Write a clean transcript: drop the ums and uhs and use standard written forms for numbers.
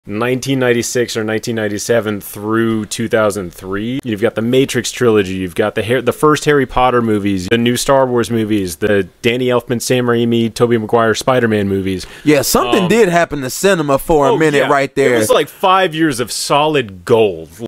1996 or 1997 through 2003. You've got the Matrix trilogy, you've got the first Harry Potter movies, the new Star Wars movies, the Danny Elfman, Sam Raimi, Tobey Maguire Spider-Man movies. Yeah, something did happen to cinema for a minute right there. It was like 5 years of solid gold.